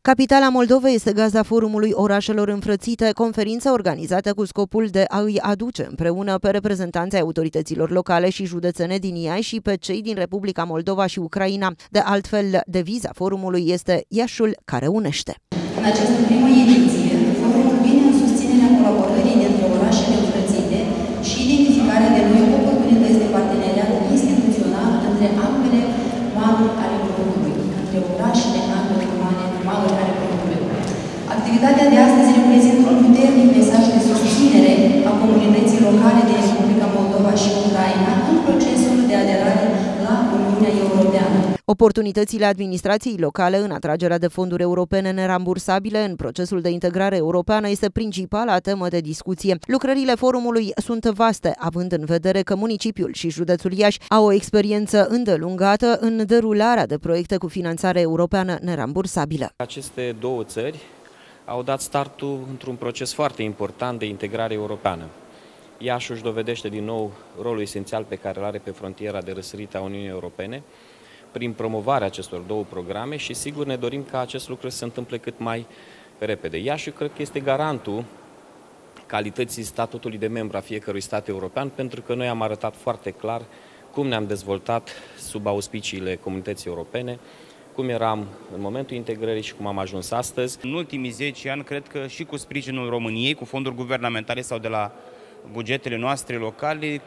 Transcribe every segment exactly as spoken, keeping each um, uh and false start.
Capitala Moldovei este gazda forumului orașelor înfrățite, conferință organizată cu scopul de a îi aduce împreună pe reprezentanții autorităților locale și județene din Iași și pe cei din Republica Moldova și Ucraina. De altfel, deviza forumului este Iașul care unește. În această primă ediție, forumul vine în susținerea colaborării dintre orașele înfrățite și identificarea de noi oportunități de parteneriat instituțional între ambele maluri ale Prutului, între orașele ambele maluri ale Prutului. Activitatea de astăzi reprezintă un puternic mesaj de susținere a comunității locale din Republica Moldova și Ucraina în procesul de aderare la Uniunea Europeană. Oportunitățile administrației locale în atragerea de fonduri europene nerambursabile în procesul de integrare europeană este principala temă de discuție. Lucrările forumului sunt vaste, având în vedere că municipiul și județul Iași au o experiență îndelungată în derularea de proiecte cu finanțare europeană nerambursabilă. Aceste două țări au dat startul într-un proces foarte important de integrare europeană. Iașul își dovedește din nou rolul esențial pe care îl are pe frontiera de răsărit a Uniunii Europene prin promovarea acestor două programe și sigur ne dorim ca acest lucru să se întâmple cât mai repede. Iașul cred că este garantul calității statutului de membru a fiecărui stat european, pentru că noi am arătat foarte clar cum ne-am dezvoltat sub auspiciile comunității europene, cum eram în momentul integrării și cum am ajuns astăzi. În ultimii zece ani, cred că și cu sprijinul României, cu fonduri guvernamentale sau de la bugetele noastre locale,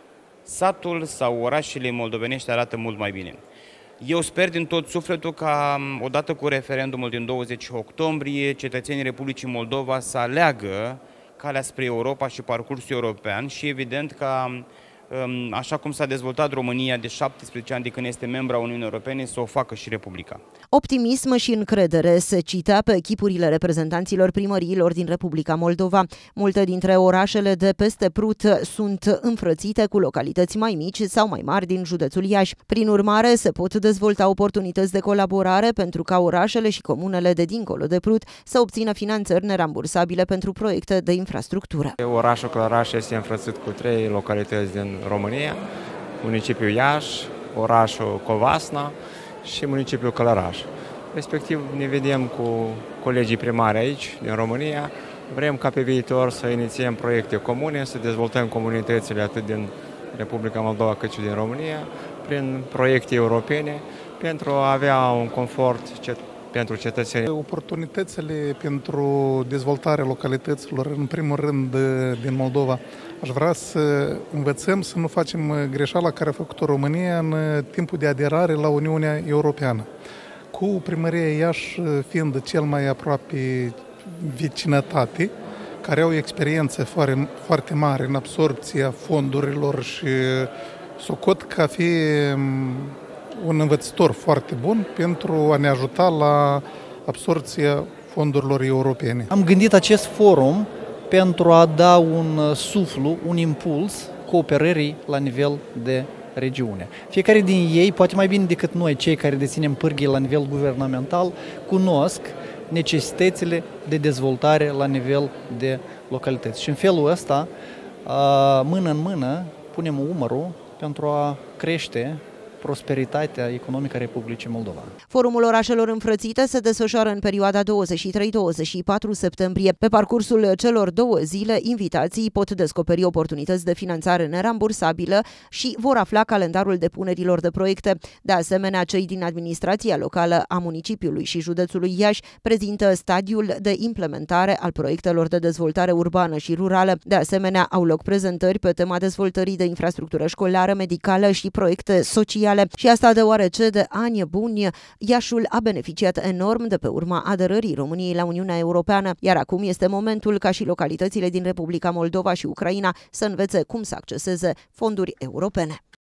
satul sau orașele moldovenești arată mult mai bine. Eu sper din tot sufletul ca, odată cu referendumul din douăzeci octombrie, cetățenii Republicii Moldova să aleagă calea spre Europa și parcursul european și, evident, ca, așa cum s-a dezvoltat România de șaptesprezece ani de când este membra Uniunii Europene, să o facă și Republica. Optimism și încredere se citea pe echipurile reprezentanților primăriilor din Republica Moldova. Multe dintre orașele de peste Prut sunt înfrățite cu localități mai mici sau mai mari din județul Iași. Prin urmare, se pot dezvolta oportunități de colaborare pentru ca orașele și comunele de dincolo de Prut să obțină finanțări nerambursabile pentru proiecte de infrastructură. Orașul Călăraș este înfrățit cu trei localități din România, municipiul Iași, orașul Covasna și municipiul Călăraș. Respectiv ne vedem cu colegii primari aici, din România. Vrem ca pe viitor să inițiem proiecte comune, să dezvoltăm comunitățile atât din Republica Moldova cât și din România, prin proiecte europene, pentru a avea un confort cet pentru cetățenii. Oportunitățile pentru dezvoltarea localităților, în primul rând din Moldova, aș vrea să învățăm să nu facem greșeala care a făcut-o România în timpul de aderare la Uniunea Europeană. Cu primăria Iași fiind cel mai aproape vecinătate, care au o experiență foarte, foarte mare în absorbția fondurilor și socot ca fi un învățător foarte bun pentru a ne ajuta la absorbția fondurilor europene. Am gândit acest forum pentru a da un suflu, un impuls cooperării la nivel de regiune. Fiecare din ei, poate mai bine decât noi, cei care deținem pârghii la nivel guvernamental, cunosc necesitățile de dezvoltare la nivel de localități. Și în felul ăsta, mână în mână, punem umărul pentru a crește prosperitatea economică a Republicii Moldova. Forumul orașelor înfrățite se desfășoară în perioada douăzeci și trei douăzeci și patru septembrie. Pe parcursul celor două zile, invitații pot descoperi oportunități de finanțare nerambursabilă și vor afla calendarul depunerilor de proiecte. De asemenea, cei din administrația locală a municipiului și județului Iași prezintă stadiul de implementare al proiectelor de dezvoltare urbană și rurală. De asemenea, au loc prezentări pe tema dezvoltării de infrastructură școlară, medicală și proiecte sociale. Și asta deoarece de ani buni Iașul a beneficiat enorm de pe urma aderării României la Uniunea Europeană, iar acum este momentul ca și localitățile din Republica Moldova și Ucraina să învețe cum să acceseze fonduri europene.